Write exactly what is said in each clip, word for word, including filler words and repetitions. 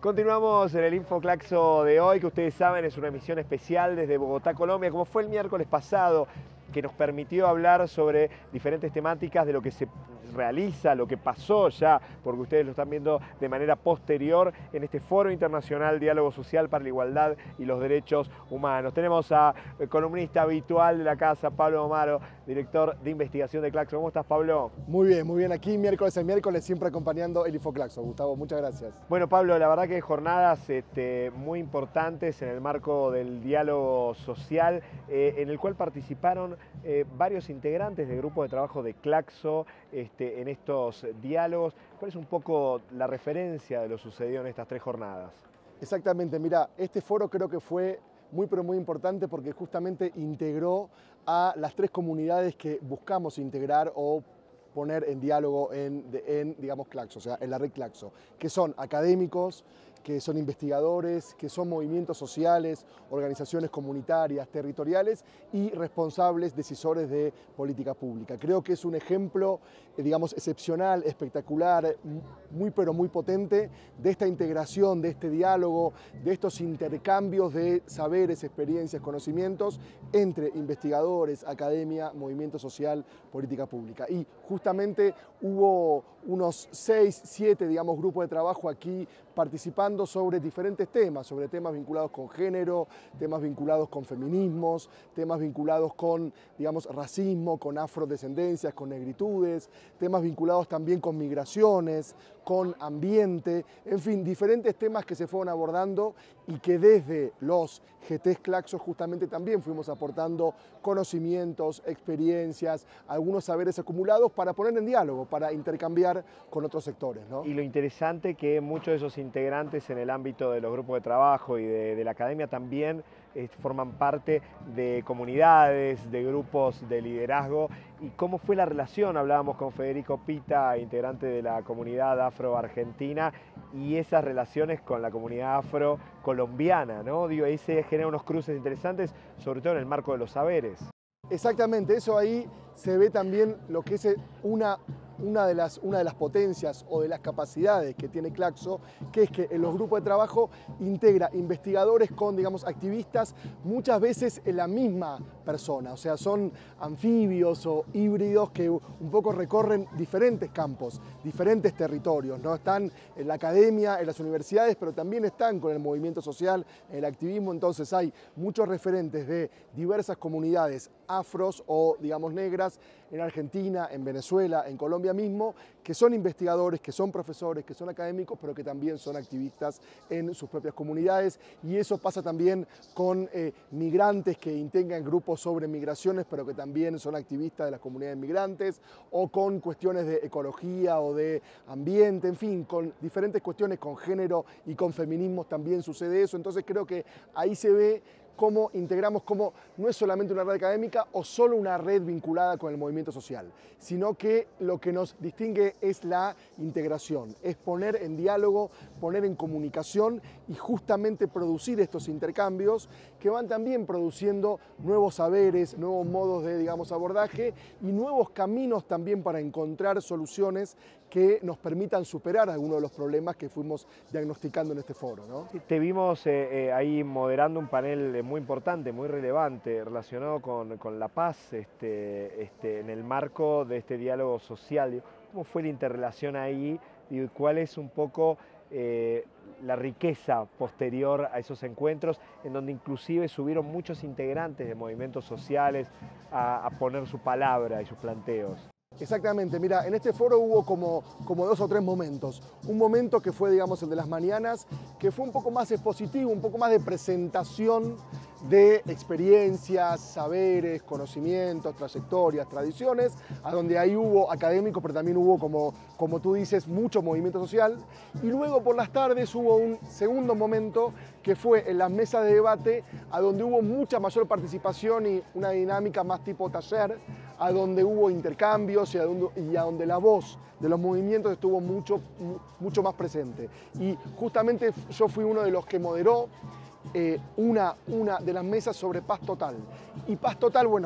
Continuamos en el InfoClaxo de hoy, que ustedes saben es una emisión especial desde Bogotá, Colombia, como fue el miércoles pasado, que nos permitió hablar sobre diferentes temáticas de lo que se realiza, lo que pasó ya, porque ustedes lo están viendo de manera posterior en este Foro Internacional Diálogo Social para la Igualdad y los Derechos Humanos. Tenemos a el columnista habitual de la casa, Pablo Omaro, director de investigación de Claxo. ¿Cómo estás, Pablo? Muy bien, muy bien. Aquí miércoles a miércoles, siempre acompañando el InfoClaxo. Gustavo, muchas gracias. Bueno, Pablo, la verdad que jornadas este, muy importantes en el marco del diálogo social, eh, en el cual participaron eh, varios integrantes del grupo de trabajo de Claxo este, en estos diálogos. ¿Cuál es un poco la referencia de lo sucedido en estas tres jornadas? Exactamente, mira, este foro creo que fue muy pero muy importante porque justamente integró a las tres comunidades que buscamos integrar o poner en diálogo en, en digamos, Claxo, o sea, en la red Claxo, que son académicos, que son investigadores, que son movimientos sociales, organizaciones comunitarias, territoriales y responsables decisores de política pública. Creo que es un ejemplo, eh, digamos, excepcional, espectacular, muy pero muy potente de esta integración, de este diálogo, de estos intercambios de saberes, experiencias, conocimientos entre investigadores, academia, movimiento social, política pública. Y justamente hubo unos seis, siete, digamos, grupos de trabajo aquí participando sobre diferentes temas, sobre temas vinculados con género, temas vinculados con feminismos, temas vinculados con, digamos, racismo, con afrodescendencias, con negritudes, temas vinculados también con migraciones, con ambiente, en fin, diferentes temas que se fueron abordando y que desde los G Ts Claxo justamente también fuimos aportando conocimientos, experiencias, algunos saberes acumulados para poner en diálogo, para intercambiar con otros sectores, ¿no? Y lo interesante que muchos de esos integrantes en el ámbito de los grupos de trabajo y de, de la academia también eh, forman parte de comunidades, de grupos de liderazgo. ¿Y cómo fue la relación? Hablábamos con Federico Pita, integrante de la comunidad afro-argentina, y esas relaciones con la comunidad afro-colombiana, ¿no? Digo, ahí se generan unos cruces interesantes, sobre todo en el marco de los saberes. Exactamente, eso ahí se ve también lo que es una... Una de, las, una de las potencias o de las capacidades que tiene Claxo, que es que en los grupos de trabajo integra investigadores con, digamos, activistas, muchas veces en la misma persona, o sea, son anfibios o híbridos que un poco recorren diferentes campos, diferentes territorios, ¿no? Están en la academia, en las universidades, pero también están con el movimiento social, el activismo, entonces hay muchos referentes de diversas comunidades afros o, digamos, negras, en Argentina, en Venezuela, en Colombia mismo, que son investigadores, que son profesores, que son académicos, pero que también son activistas en sus propias comunidades. Y eso pasa también con eh, migrantes que integran grupos sobre migraciones, pero que también son activistas de las comunidades migrantes, o con cuestiones de ecología o de ambiente, en fin, con diferentes cuestiones, con género y con feminismos también sucede eso. Entonces creo que ahí se ve cómo integramos, cómo no es solamente una red académica o solo una red vinculada con el movimiento social, sino que lo que nos distingue es la integración, es poner en diálogo, poner en comunicación y justamente producir estos intercambios que van también produciendo nuevos saberes, nuevos modos de, digamos, abordaje y nuevos caminos también para encontrar soluciones que nos permitan superar algunos de los problemas que fuimos diagnosticando en este foro, ¿no? Te vimos eh, eh, ahí moderando un panel muy importante, muy relevante, relacionado con, con la paz este, este, en el marco de este diálogo social. ¿Cómo fue la interrelación ahí y cuál es un poco eh, la riqueza posterior a esos encuentros, en donde inclusive subieron muchos integrantes de movimientos sociales a, a poner su palabra y sus planteos? Exactamente, mira, en este foro hubo como, como dos o tres momentos. Un momento que fue, digamos, el de las mañanas, que fue un poco más expositivo, un poco más de presentación de experiencias, saberes, conocimientos, trayectorias, tradiciones, a donde ahí hubo académicos, pero también hubo, como, como tú dices, mucho movimiento social. Y luego por las tardes hubo un segundo momento que fue en las mesas de debate, a donde hubo mucha mayor participación y una dinámica más tipo taller, a donde hubo intercambios y a donde, y a donde la voz de los movimientos estuvo mucho, mucho más presente. Y justamente yo fui uno de los que moderó eh, una, una de las mesas sobre paz total. Y paz total, bueno,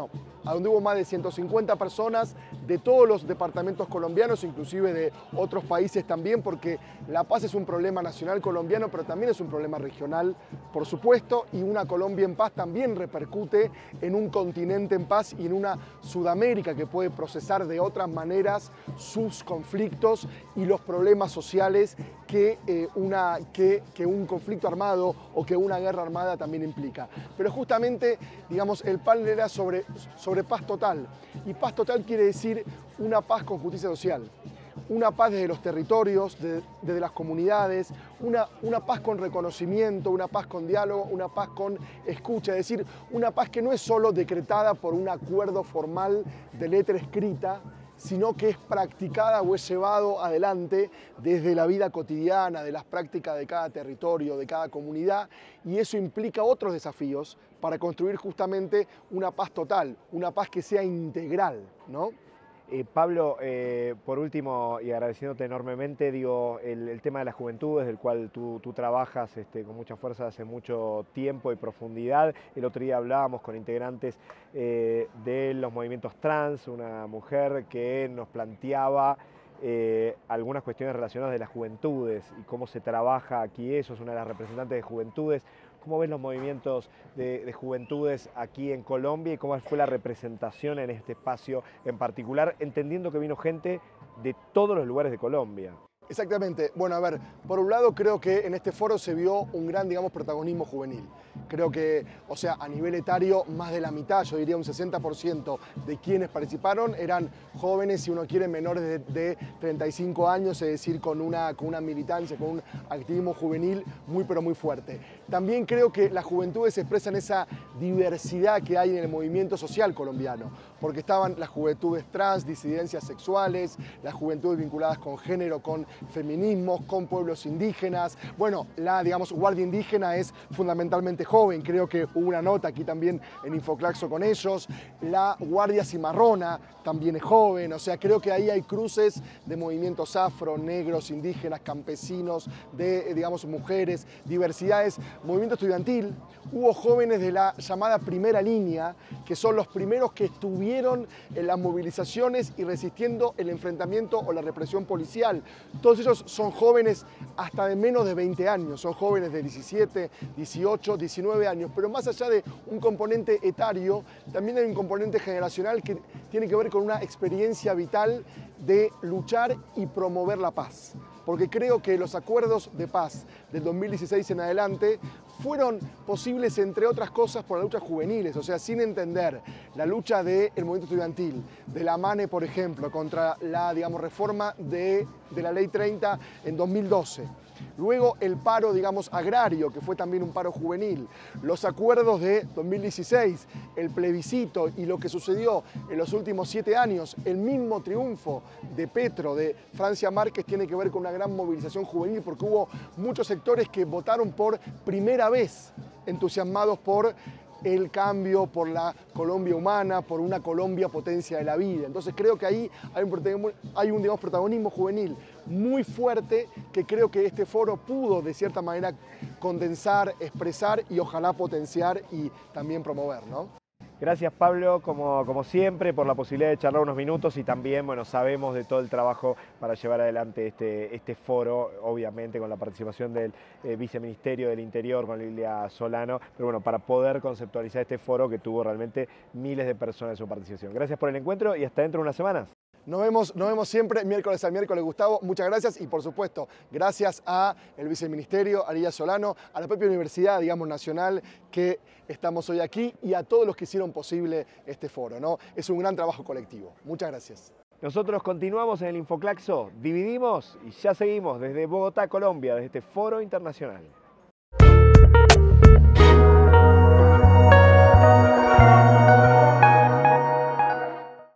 a donde hubo más de ciento cincuenta personas de todos los departamentos colombianos, inclusive de otros países también, porque la paz es un problema nacional colombiano, pero también es un problema regional, por supuesto, y una Colombia en paz también repercute en un continente en paz y en una Sudamérica que puede procesar de otras maneras sus conflictos y los problemas sociales que, eh, una, que, que un conflicto armado o que una guerra armada también implica. Pero justamente, digamos, el panel era sobre, sobre paz total. Y paz total quiere decir una paz con justicia social. Una paz desde los territorios, de, desde las comunidades, una, una paz con reconocimiento, una paz con diálogo, una paz con escucha, es decir, una paz que no es solo decretada por un acuerdo formal de letra escrita, sino que es practicada o es llevado adelante desde la vida cotidiana, de las prácticas de cada territorio, de cada comunidad, y eso implica otros desafíos para construir justamente una paz total, una paz que sea integral, ¿no? Eh, Pablo, eh, por último, y agradeciéndote enormemente, digo, el, el tema de la juventud, desde el cual tú, tú trabajas este, con mucha fuerza hace mucho tiempo y profundidad. El otro día hablábamos con integrantes eh, de los movimientos trans, una mujer que nos planteaba eh, algunas cuestiones relacionadas de las juventudes y cómo se trabaja aquí eso, es una de las representantes de juventudes. ¿Cómo ves los movimientos de, de juventudes aquí en Colombia y cómo fue la representación en este espacio en particular, entendiendo que vino gente de todos los lugares de Colombia? Exactamente. Bueno, a ver, por un lado creo que en este foro se vio un gran, digamos, protagonismo juvenil. Creo que, o sea, a nivel etario, más de la mitad, yo diría un sesenta por ciento de quienes participaron eran jóvenes, si uno quiere, menores de, de treinta y cinco años, es decir, con una, con una militancia, con un activismo juvenil muy, pero muy fuerte. También creo que las juventudes expresan esa diversidad que hay en el movimiento social colombiano, porque estaban las juventudes trans, disidencias sexuales, las juventudes vinculadas con género, con feminismos, con pueblos indígenas. Bueno, la, digamos, Guardia Indígena es fundamentalmente joven, creo que hubo una nota aquí también en Infoclaxo con ellos. La Guardia Cimarrona también es joven, o sea, creo que ahí hay cruces de movimientos afro, negros, indígenas, campesinos, de, digamos, mujeres, diversidades, movimiento estudiantil. Hubo jóvenes de la llamada primera línea, que son los primeros que estuvieron en las movilizaciones y resistiendo el enfrentamiento o la represión policial. Todos ellos son jóvenes hasta de menos de veinte años, son jóvenes de diecisiete, dieciocho, diecinueve años, pero más allá de un componente etario, también hay un componente generacional que tiene que ver con una experiencia vital de luchar y promover la paz. Porque creo que los acuerdos de paz del dos mil dieciséis en adelante fueron posibles, entre otras cosas, por las luchas juveniles, o sea, sin entender la lucha del movimiento estudiantil, de la MANE, por ejemplo, contra la, digamos, reforma de, de la Ley treinta en dos mil doce. Luego el paro, digamos, agrario, que fue también un paro juvenil, los acuerdos de dos mil dieciséis, el plebiscito y lo que sucedió en los últimos siete años, el mismo triunfo de Petro, de Francia Márquez, tiene que ver con una gran movilización juvenil porque hubo muchos sectores que votaron por primera vez, entusiasmados por el cambio, por la Colombia humana, por una Colombia potencia de la vida. Entonces creo que ahí hay un, hay un digamos, protagonismo juvenil muy fuerte que creo que este foro pudo de cierta manera condensar, expresar y ojalá potenciar y también promover, ¿no? Gracias, Pablo, como, como siempre, por la posibilidad de charlar unos minutos y también, bueno, sabemos de todo el trabajo para llevar adelante este, este foro, obviamente con la participación del eh, Viceministerio del Interior, con Lilia Solano, pero bueno, para poder conceptualizar este foro que tuvo realmente miles de personas en su participación. Gracias por el encuentro y hasta dentro de unas semanas. Nos vemos, nos vemos siempre miércoles a miércoles, Gustavo. Muchas gracias y, por supuesto, gracias a el Viceministerio, a Lilia Solano, a la propia Universidad, digamos, Nacional, que estamos hoy aquí y a todos los que hicieron posible este foro, ¿no? Es un gran trabajo colectivo. Muchas gracias. Nosotros continuamos en el Infoclaxo, dividimos y ya seguimos desde Bogotá, Colombia, desde este foro internacional.